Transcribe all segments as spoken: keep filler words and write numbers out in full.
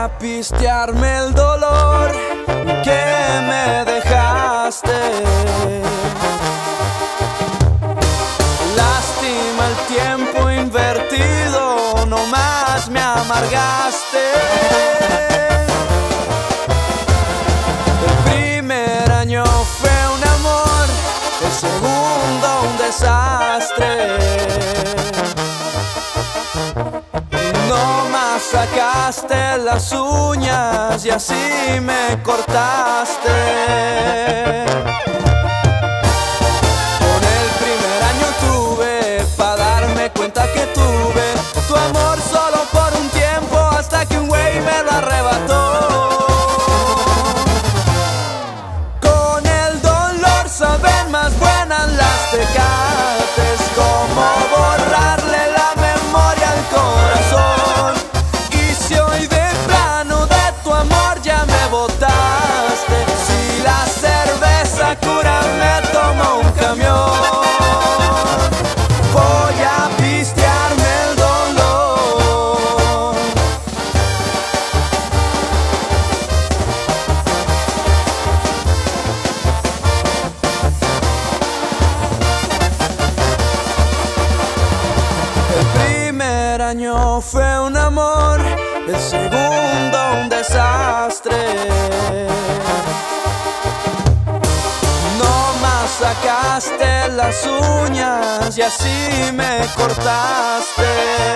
a pistearme el dolor que me dejaste. Lástima el tiempo invertido, no más me amargaste. El primer año fue un amor, el segundo un desastre. No más sacaste las uñas y así me cortaste. Con el primer año tuve pa' darme cuenta que tuve tu amor solo por un tiempo, hasta que un güey me lo arrebató. Con el dolor saben más buenas las tecates, como borrarle la memoria al corazón. Y si hoy de plano de tu amor ya me botaste, si la cerveza cura me tomo un camión, voy a pistearme el dolor. El primer año fue un amor, el segundo un desastre. No más sacaste las uñas y así me cortaste.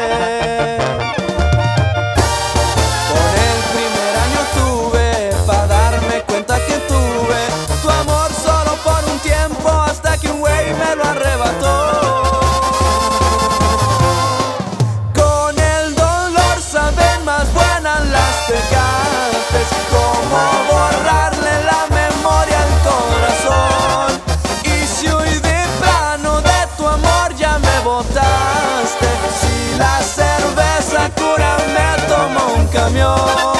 Con el primer año tuve pa' darme cuenta que tuve tu amor solo por un tiempo, hasta que un güey me lo arrebató. Con el dolor saben más buenas las tecates, como borrarle la memoria al corazón. Y si hoy de plano de tu amor ya me botaste, si la cerveza cura me tomo un camión,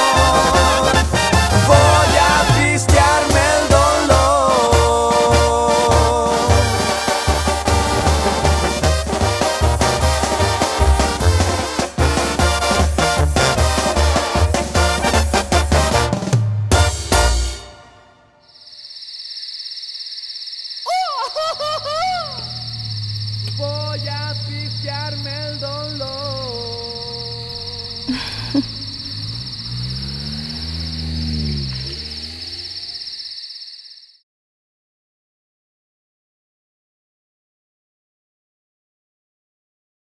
voy a pistearme el dolor. Voy a pistearme el dolor.